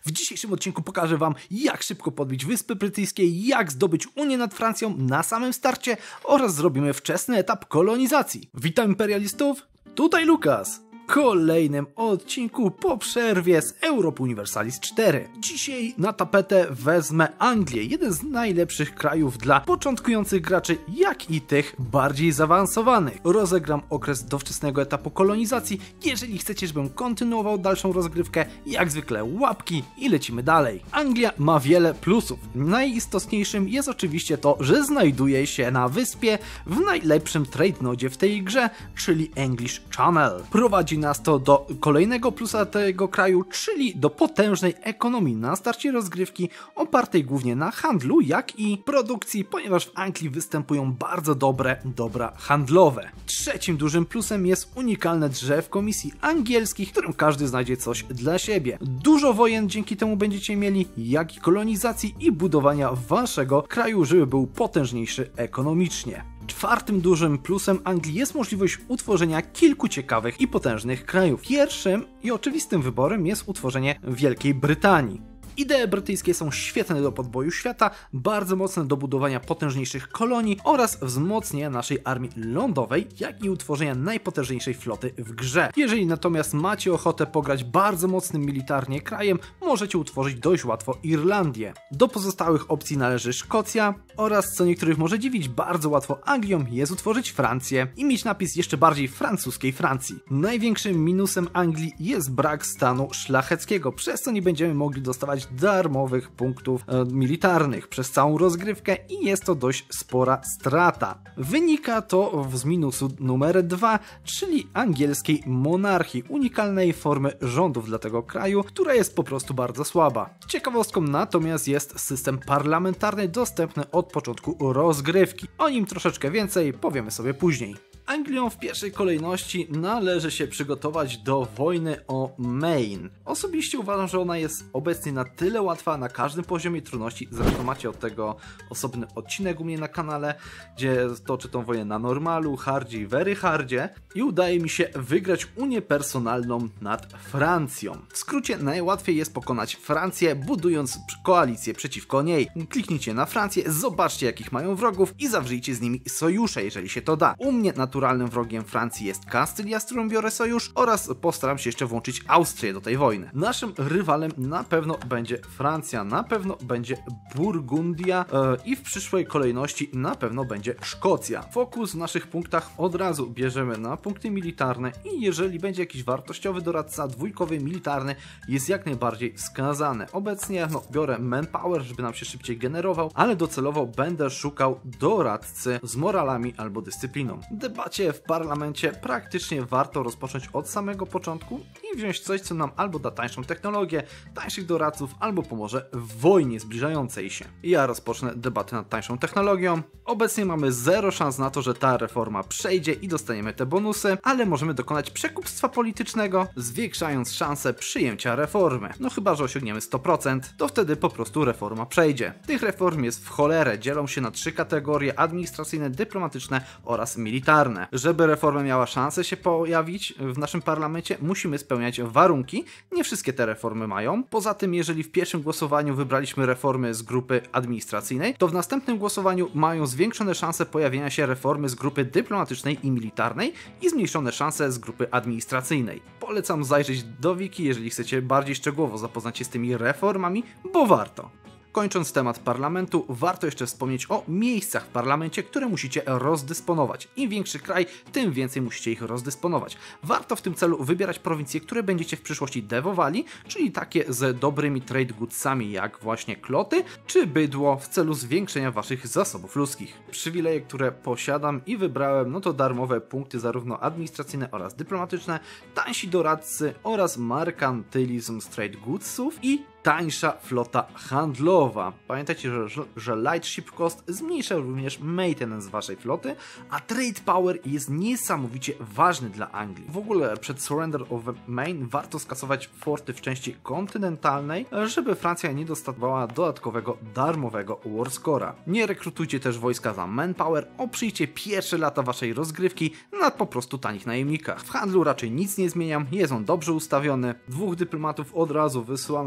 W dzisiejszym odcinku pokażę wam, jak szybko podbić Wyspy Brytyjskie, jak zdobyć Unię nad Francją na samym starcie oraz zrobimy wczesny etap kolonizacji. Witam imperialistów, tutaj Lukas. W kolejnym odcinku po przerwie z Europe Universalis 4. Dzisiaj na tapetę wezmę Anglię, jeden z najlepszych krajów dla początkujących graczy, jak i tych bardziej zaawansowanych. Rozegram okres dowczesnego etapu kolonizacji. Jeżeli chcecie, żebym kontynuował dalszą rozgrywkę, jak zwykle łapki i lecimy dalej. Anglia ma wiele plusów. Najistotniejszym jest oczywiście to, że znajduje się na wyspie w najlepszym trade nodzie w tej grze, czyli English Channel. Prowadzi nas to do kolejnego plusa tego kraju, czyli do potężnej ekonomii na starcie rozgrywki, opartej głównie na handlu, jak i produkcji, ponieważ w Anglii występują bardzo dobre dobra handlowe. Trzecim dużym plusem jest unikalne drzewko misji angielskich, w którym każdy znajdzie coś dla siebie. Dużo wojen dzięki temu będziecie mieli, jak i kolonizacji i budowania waszego kraju, żeby był potężniejszy ekonomicznie. Czwartym dużym plusem Anglii jest możliwość utworzenia kilku ciekawych i potężnych krajów. Pierwszym i oczywistym wyborem jest utworzenie Wielkiej Brytanii. Idee brytyjskie są świetne do podboju świata, bardzo mocne do budowania potężniejszych kolonii oraz wzmocnienia naszej armii lądowej, jak i utworzenia najpotężniejszej floty w grze. Jeżeli natomiast macie ochotę pograć bardzo mocnym militarnie krajem, możecie utworzyć dość łatwo Irlandię. Do pozostałych opcji należy Szkocja oraz, co niektórych może dziwić, bardzo łatwo Anglią jest utworzyć Francję i mieć napis jeszcze bardziej francuskiej Francji. Największym minusem Anglii jest brak stanu szlacheckiego, przez co nie będziemy mogli dostawać darmowych punktów militarnych przez całą rozgrywkę i jest to dość spora strata. Wynika to z minusu numer 2, czyli angielskiej monarchii, unikalnej formy rządów dla tego kraju, która jest po prostu bardzo słaba. Ciekawostką natomiast jest system parlamentarny dostępny od początku rozgrywki. O nim troszeczkę więcej powiemy sobie później. Anglią w pierwszej kolejności należy się przygotować do wojny o Maine. Osobiście uważam, że ona jest obecnie na tyle łatwa na każdym poziomie trudności, zresztą macie od tego osobny odcinek u mnie na kanale, gdzie toczę tą wojnę na normalu, hardzie i very hardzie i udaje mi się wygrać unię personalną nad Francją. W skrócie najłatwiej jest pokonać Francję, budując koalicję przeciwko niej. Kliknijcie na Francję, zobaczcie jakich mają wrogów i zawrzyjcie z nimi sojusze, jeżeli się to da. U mnie naturalnym wrogiem Francji jest Kastylia, z którą biorę sojusz, oraz postaram się jeszcze włączyć Austrię do tej wojny. Naszym rywalem na pewno będzie Francja, na pewno będzie Burgundia i w przyszłej kolejności na pewno będzie Szkocja. Fokus w naszych punktach od razu bierzemy na punkty militarne i jeżeli będzie jakiś wartościowy doradca dwójkowy militarny, jest jak najbardziej wskazany. Obecnie biorę manpower, żeby nam się szybciej generował, ale docelowo będę szukał doradcy z moralami albo dyscypliną. Debacie w parlamencie praktycznie warto rozpocząć od samego początku i wziąć coś, co nam albo da tańszą technologię, tańszych doradców, albo pomoże w wojnie zbliżającej się. Ja rozpocznę debatę nad tańszą technologią. Obecnie mamy zero szans na to, że ta reforma przejdzie i dostaniemy te bonusy, ale możemy dokonać przekupstwa politycznego, zwiększając szanse przyjęcia reformy. No chyba, że osiągniemy 100%, to wtedy po prostu reforma przejdzie. Tych reform jest w cholerę, dzielą się na 3 kategorie: administracyjne, dyplomatyczne oraz militarne. Żeby reforma miała szansę się pojawić w naszym parlamencie, musimy spełniać warunki. Nie wszystkie te reformy mają. Poza tym, jeżeli w pierwszym głosowaniu wybraliśmy reformy z grupy administracyjnej, to w następnym głosowaniu mają zwiększone szanse pojawienia się reformy z grupy dyplomatycznej i militarnej i zmniejszone szanse z grupy administracyjnej. Polecam zajrzeć do wiki, jeżeli chcecie bardziej szczegółowo zapoznać się z tymi reformami, bo warto. Kończąc temat parlamentu, warto jeszcze wspomnieć o miejscach w parlamencie, które musicie rozdysponować. Im większy kraj, tym więcej musicie ich rozdysponować. Warto w tym celu wybierać prowincje, które będziecie w przyszłości dewowali, czyli takie z dobrymi trade goodsami, jak właśnie kloty czy bydło, w celu zwiększenia waszych zasobów ludzkich. Przywileje, które posiadam i wybrałem, no to darmowe punkty zarówno administracyjne oraz dyplomatyczne, tańsi doradcy oraz merkantylizm z trade goodsów i tańsza flota handlowa. Pamiętajcie, że Light Ship Cost zmniejsza również maintenance waszej floty, a Trade Power jest niesamowicie ważny dla Anglii. W ogóle przed Surrender of Maine warto skasować forty w części kontynentalnej, żeby Francja nie dostawała dodatkowego darmowego War Score'a. Nie rekrutujcie też wojska za manpower, oprzyjcie pierwsze lata waszej rozgrywki na po prostu tanich najemnikach. W handlu raczej nic nie zmieniam, jest on dobrze ustawiony. 2 dyplomatów od razu wysyłamy do Courier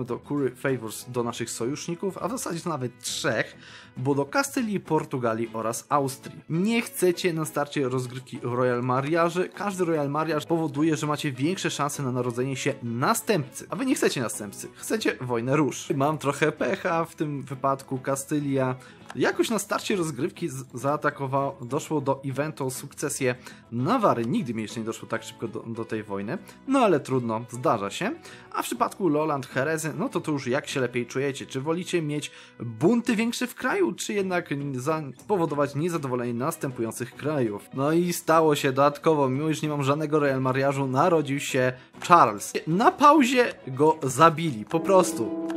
siły favors do naszych sojuszników, a w zasadzie to nawet 3, bo do Kastylii, Portugalii oraz Austrii. Nie chcecie na starcie rozgrywki Royal Mariaży. Każdy Royal Mariaż powoduje, że macie większe szanse na narodzenie się następcy, a wy nie chcecie następcy, chcecie wojnę róż. Mam trochę pecha w tym wypadku. Kastylia jakoś na starcie rozgrywki zaatakował, doszło do eventu o sukcesję Nawary. Nigdy mi jeszcze nie doszło tak szybko do tej wojny, no ale trudno, zdarza się. A w przypadku Lolland Herezy, no to już jak się lepiej czujecie? Czy wolicie mieć bunty większe w kraju, czy jednak spowodować niezadowolenie następujących krajów? No i stało się dodatkowo, mimo iż nie mam żadnego Royal Mariażu, narodził się Charles. Na pauzie go zabili, po prostu.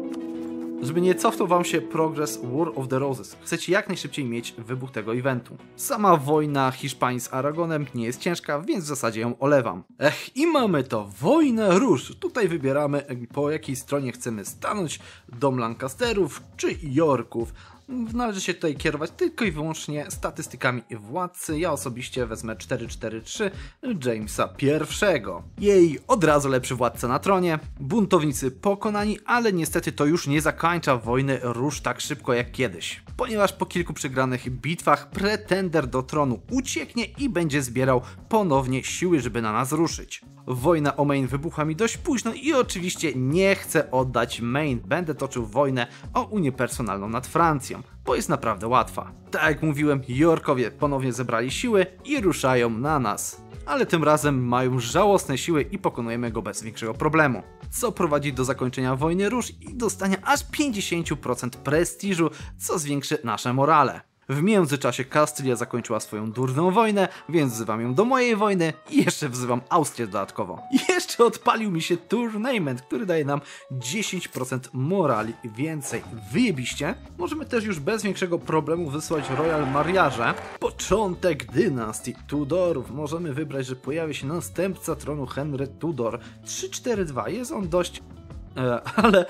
Żeby nie cofnął wam się progres War of the Roses. Chcecie jak najszybciej mieć wybuch tego eventu. Sama wojna Hiszpanii z Aragonem nie jest ciężka, więc w zasadzie ją olewam. I mamy to, wojnę róż. Tutaj wybieramy, po jakiej stronie chcemy stanąć, dom Lancasterów czy Yorków. Należy się tutaj kierować tylko i wyłącznie statystykami władcy. Ja osobiście wezmę 443 Jamesa I. Jej od razu lepszy władca na tronie, buntownicy pokonani, ale niestety to już nie zakończa wojny róż tak szybko jak kiedyś. Ponieważ po kilku przegranych bitwach pretender do tronu ucieknie i będzie zbierał ponownie siły, żeby na nas ruszyć. Wojna o Maine wybuchła mi dość późno i oczywiście nie chcę oddać Maine. Będę toczył wojnę o unię personalną nad Francją, bo jest naprawdę łatwa. Tak jak mówiłem, Yorkowie ponownie zebrali siły i ruszają na nas. Ale tym razem mają żałosne siły i pokonujemy go bez większego problemu. Co prowadzi do zakończenia wojny róż i dostania aż 50% prestiżu, co zwiększy nasze morale. W międzyczasie Kastylia zakończyła swoją durną wojnę, więc wzywam ją do mojej wojny i jeszcze wzywam Austrię dodatkowo. I jeszcze odpalił mi się tournament, który daje nam 10% morali więcej. Wyjebiście. Możemy też już bez większego problemu wysłać Royal Mariaże. Początek dynastii Tudorów. Możemy wybrać, że pojawi się następca tronu Henry Tudor. 342. Jest on dość... ale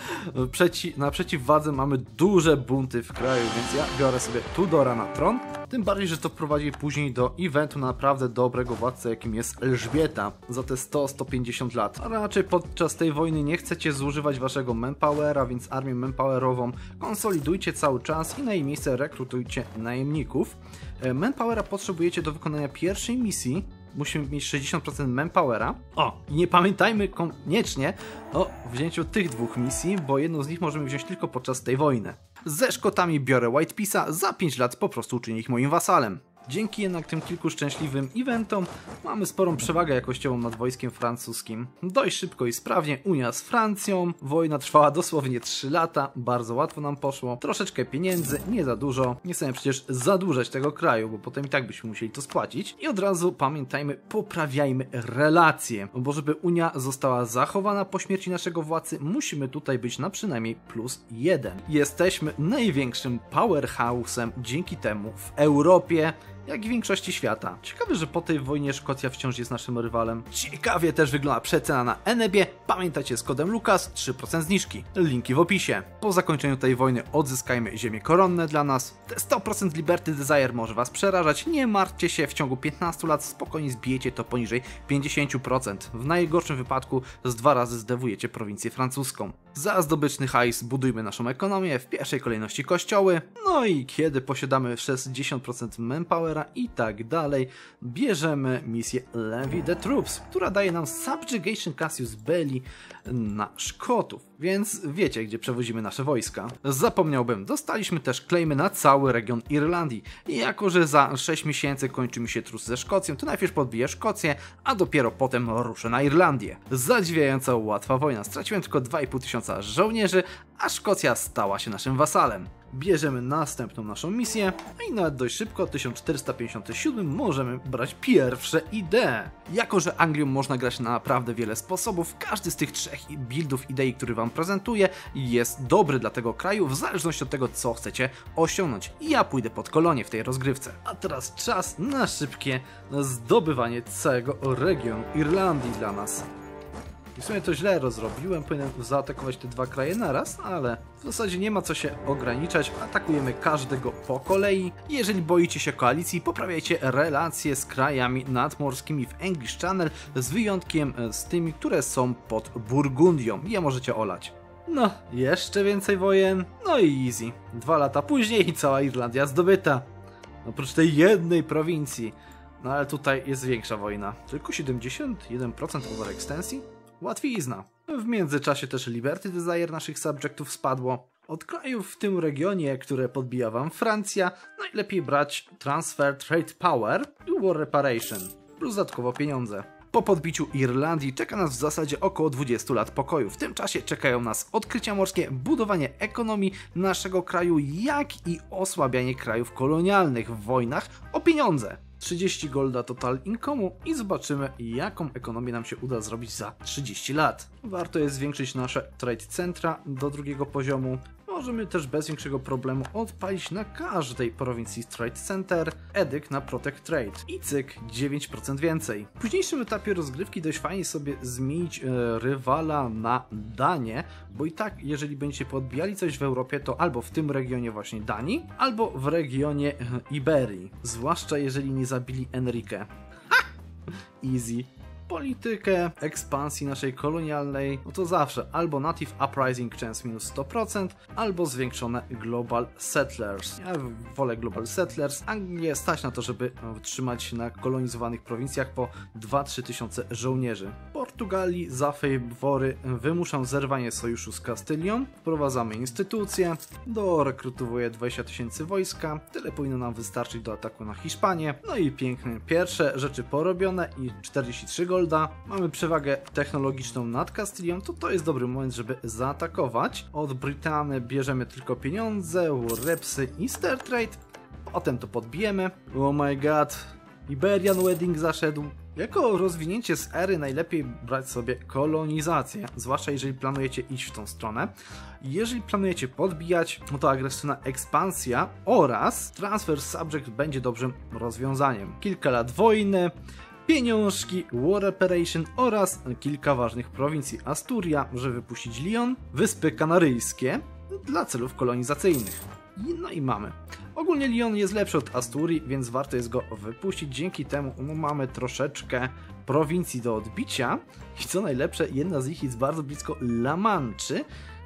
na przeciwwadze mamy duże bunty w kraju, więc ja biorę sobie Tudora na tron. Tym bardziej, że to prowadzi później do eventu naprawdę dobrego władcy, jakim jest Elżbieta za te 100-150 lat. A raczej podczas tej wojny nie chcecie zużywać waszego manpowera, więc armię manpowerową konsolidujcie cały czas i na jej miejsce rekrutujcie najemników. Manpowera potrzebujecie do wykonania pierwszej misji. Musimy mieć 60% manpowera. I nie pamiętajmy koniecznie o wzięciu tych dwóch misji, bo jedną z nich możemy wziąć tylko podczas tej wojny. Ze Szkotami biorę White Peace'a, za 5 lat po prostu uczynię ich moim wasalem. Dzięki jednak tym kilku szczęśliwym eventom mamy sporą przewagę jakościową nad wojskiem francuskim. Dość szybko i sprawnie Unia z Francją. Wojna trwała dosłownie 3 lata, bardzo łatwo nam poszło. Troszeczkę pieniędzy, nie za dużo. Nie chcemy przecież zadłużać tego kraju, bo potem i tak byśmy musieli to spłacić. I od razu pamiętajmy, poprawiajmy relacje, bo żeby Unia została zachowana po śmierci naszego władcy, musimy tutaj być na przynajmniej +1. Jesteśmy największym powerhouse'em dzięki temu w Europie, jak i w większości świata. Ciekawe, że po tej wojnie Szkocja wciąż jest naszym rywalem. Ciekawie też wygląda przecena na Enebie. Pamiętajcie, z kodem Lukas 3% zniżki. Linki w opisie. Po zakończeniu tej wojny odzyskajmy ziemie koronne dla nas. Te 100% Liberty Desire może was przerażać. Nie martwcie się, w ciągu 15 lat spokojnie zbijecie to poniżej 50%. W najgorszym wypadku z 2 razy zdewujecie prowincję francuską. Za zdobyczny hajs budujmy naszą ekonomię, w pierwszej kolejności kościoły. No i kiedy posiadamy 60% manpowera i tak dalej, bierzemy misję Levy the Troops, która daje nam Subjugation Casus Belli na Szkotów, więc wiecie, gdzie przewozimy nasze wojska. Zapomniałbym, dostaliśmy też claimy na cały region Irlandii i jako, że za 6 miesięcy kończy mi się trus ze Szkocją, to najpierw podbiję Szkocję, a dopiero potem ruszę na Irlandię. Zadziwiająco łatwa wojna, straciłem tylko 2500 żołnierzy, a Szkocja stała się naszym wasalem. Bierzemy następną naszą misję, a i nawet dość szybko, w 1457 możemy brać pierwsze idee. Jako, że Anglią można grać na naprawdę wiele sposobów, każdy z tych 3 buildów idei, który wam prezentuję, jest dobry dla tego kraju, w zależności od tego, co chcecie osiągnąć. I ja pójdę pod kolonię w tej rozgrywce. A teraz czas na szybkie zdobywanie całego regionu Irlandii dla nas. I w sumie to źle rozrobiłem, powinienem zaatakować te 2 kraje naraz, ale w zasadzie nie ma co się ograniczać, atakujemy każdego po kolei. Jeżeli boicie się koalicji, poprawiajcie relacje z krajami nadmorskimi w English Channel, z wyjątkiem z tymi, które są pod Burgundią. Je możecie olać. No, jeszcze więcej wojen, no i easy. 2 lata później i cała Irlandia zdobyta. Oprócz tej jednej prowincji. No ale tutaj jest większa wojna. Tylko 71% overextensji? Łatwizna. W międzyczasie też Liberty Desire naszych subjektów spadło. Od krajów w tym regionie, które podbija wam Francja, najlepiej brać Transfer Trade Power i War Reparation, plus dodatkowo pieniądze. Po podbiciu Irlandii czeka nas w zasadzie około 20 lat pokoju. W tym czasie czekają nas odkrycia morskie, budowanie ekonomii naszego kraju, jak i osłabianie krajów kolonialnych w wojnach o pieniądze. 30 golda total income'u i zobaczymy, jaką ekonomię nam się uda zrobić za 30 lat. Warto jest zwiększyć nasze trade centra do 2. poziomu. Możemy też bez większego problemu odpalić na każdej prowincji Trade Center edykt na Protect Trade i cyk 9% więcej. W późniejszym etapie rozgrywki dość fajnie sobie zmienić rywala na Danię, bo i tak jeżeli będziecie podbijali coś w Europie, to albo w tym regionie właśnie Danii, albo w regionie Iberii, zwłaszcza jeżeli nie zabili Enrique. Easy. Politykę ekspansji naszej kolonialnej, no to zawsze albo Native Uprising chance minus 100%, albo zwiększone Global Settlers. Ja wolę Global Settlers. Anglię stać na to, żeby wytrzymać na kolonizowanych prowincjach po 2-3 tysiące żołnierzy. Portugalii za fawory wymuszam zerwanie sojuszu z Kastylią, wprowadzamy instytucje, dorekrutowuję 20 tysięcy wojska, tyle powinno nam wystarczyć do ataku na Hiszpanię, no i pięknie, pierwsze rzeczy porobione i 43 golda. Mamy przewagę technologiczną nad Kastylią, to jest dobry moment, żeby zaatakować. Od Brytanii bierzemy tylko pieniądze, repsy i Star Trade, potem to podbijemy. Oh my god, Iberian Wedding zaszedł. Jako rozwinięcie z ery najlepiej brać sobie kolonizację, zwłaszcza jeżeli planujecie iść w tą stronę. Jeżeli planujecie podbijać, no to agresywna ekspansja oraz transfer subject będzie dobrym rozwiązaniem. Kilka lat wojny, pieniążki, War Reparation oraz kilka ważnych prowincji. Asturia, żeby wypuścić Lyon, Wyspy Kanaryjskie dla celów kolonizacyjnych. No i mamy. Ogólnie Lyon jest lepszy od Asturii, więc warto jest go wypuścić. Dzięki temu mamy troszeczkę prowincji do odbicia. I co najlepsze, jedna z nich jest bardzo blisko La Manczy,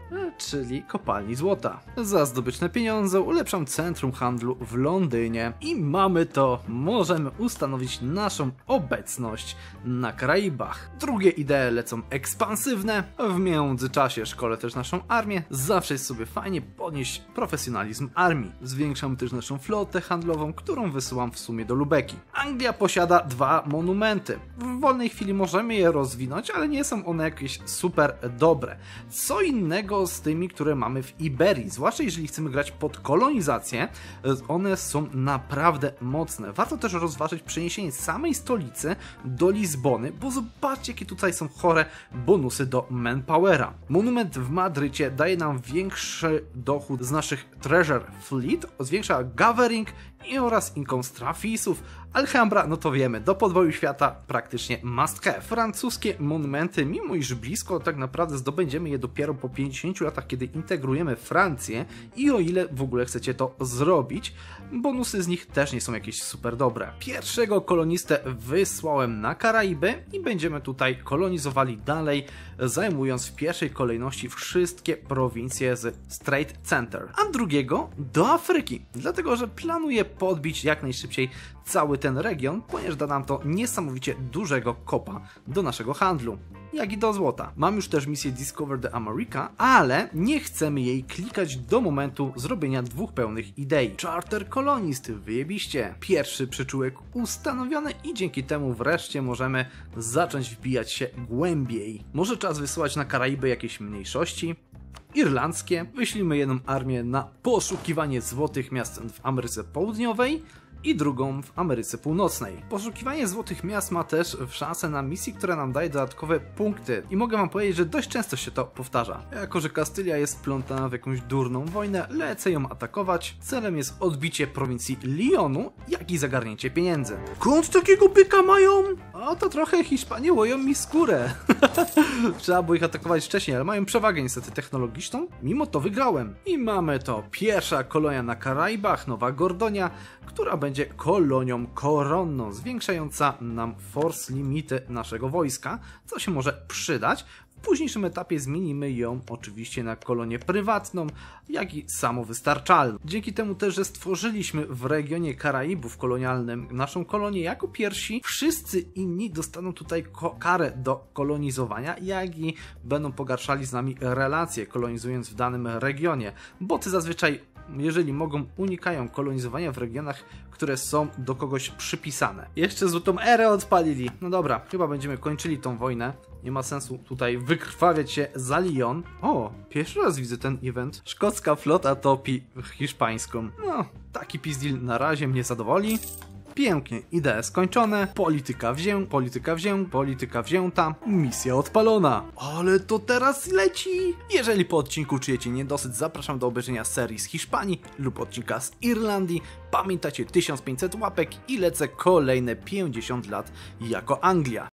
czyli kopalni złota. Za zdobyczne pieniądze ulepszam centrum handlu w Londynie i mamy to, możemy ustanowić naszą obecność na Karaibach. Drugie idee lecą ekspansywne, w międzyczasie szkolę też naszą armię, zawsze jest sobie fajnie podnieść profesjonalizm armii. Zwiększam też naszą flotę handlową, którą wysyłam w sumie do Lubeki. Anglia posiada 2 monumenty. W wolnej chwili możemy je rozwinąć, ale nie są one jakieś super dobre. Co innego z tymi, które mamy w Iberii, zwłaszcza jeżeli chcemy grać pod kolonizację, one są naprawdę mocne. Warto też rozważyć przeniesienie samej stolicy do Lizbony, bo zobaczcie, jakie tutaj są chore bonusy do manpowera. Monument w Madrycie daje nam większy dochód z naszych treasure fleet, zwiększa gathering oraz income z trafisów. Alhambra, no to wiemy, do podboju świata praktycznie must have. Francuskie monumenty, mimo iż blisko, tak naprawdę zdobędziemy je dopiero po 50 latach, kiedy integrujemy Francję i o ile w ogóle chcecie to zrobić, bonusy z nich też nie są jakieś super dobre. Pierwszego kolonistę wysłałem na Karaiby i będziemy tutaj kolonizowali dalej, zajmując w pierwszej kolejności wszystkie prowincje z Trade Center, a drugiego do Afryki, dlatego że planuję podbić jak najszybciej cały ten region, ponieważ da nam to niesamowicie dużego kopa do naszego handlu, jak i do złota. Mam już też misję Discover the America, ale nie chcemy jej klikać do momentu zrobienia 2 pełnych idei. Charter Colonist, wyjebiście. Pierwszy przyczółek ustanowiony i dzięki temu wreszcie możemy zacząć wbijać się głębiej. Może czas wysyłać na Karaiby jakieś mniejszości irlandzkie. Wyślijmy jedną armię na poszukiwanie złotych miast w Ameryce Południowej i drugą w Ameryce Północnej. Poszukiwanie złotych miast ma też szansę na misji, która nam daje dodatkowe punkty i mogę wam powiedzieć, że dość często się to powtarza. Jako że Kastylia jest wplątana w jakąś durną wojnę, lecę ją atakować. Celem jest odbicie prowincji Lyonu, jak i zagarnięcie pieniędzy. Skąd takiego byka mają? O, to trochę Hiszpanie łoją mi skórę. Trzeba było ich atakować wcześniej, ale mają przewagę niestety technologiczną. Mimo to wygrałem. I mamy to. Pierwsza kolonia na Karaibach, Nowa Gordonia, która będzie kolonią koronną, zwiększająca nam force limity naszego wojska, co się może przydać. W W późniejszym etapie zmienimy ją oczywiście na kolonię prywatną, jak i samowystarczalną. Dzięki temu też, że stworzyliśmy w regionie Karaibów kolonialnym naszą kolonię jako pierwsi, wszyscy inni dostaną tutaj karę do kolonizowania, jak i będą pogarszali z nami relacje, kolonizując w danym regionie. Boty zazwyczaj, jeżeli mogą, unikają kolonizowania w regionach, które są do kogoś przypisane. Jeszcze złotą erę odpalili. No dobra, chyba będziemy kończyli tą wojnę. Nie ma sensu tutaj wykrwawiać się za Lyon. O, pierwszy raz widzę ten event. Szkocka flota topi hiszpańską. No, taki pizdil na razie mnie zadowoli. Pięknie, idee skończone, polityka wzięta, misja odpalona. Ale to teraz leci! Jeżeli po odcinku czujecie niedosyt, zapraszam do obejrzenia serii z Hiszpanii lub odcinka z Irlandii. Pamiętajcie, 1500 łapek i lecę kolejne 50 lat jako Anglia.